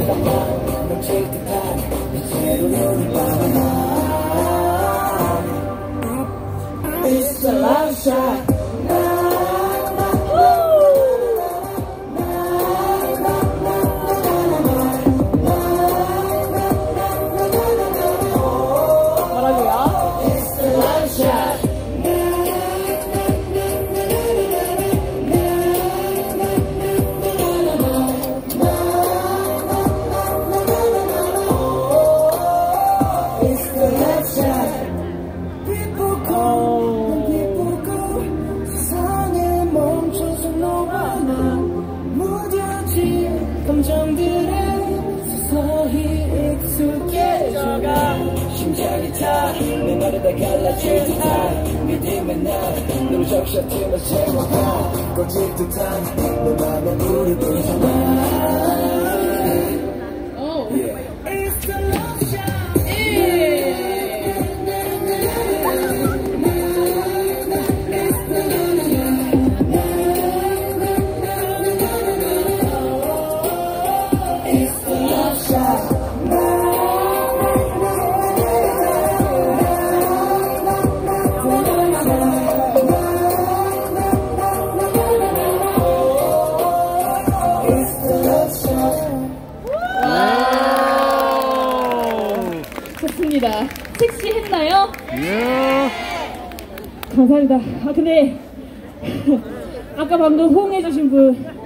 It's a love shot. 감정들은 서서히 익숙해져가 심장이 타 내 말을 다 갈라질 듯한 믿음의 날 너를 적셔트며 채워가 꺼질 듯한 내 맘에 불이 붙어나 좋습니다. 섹시했나요? 감사합니다. 아 근데 아까 방금 호응해주신 분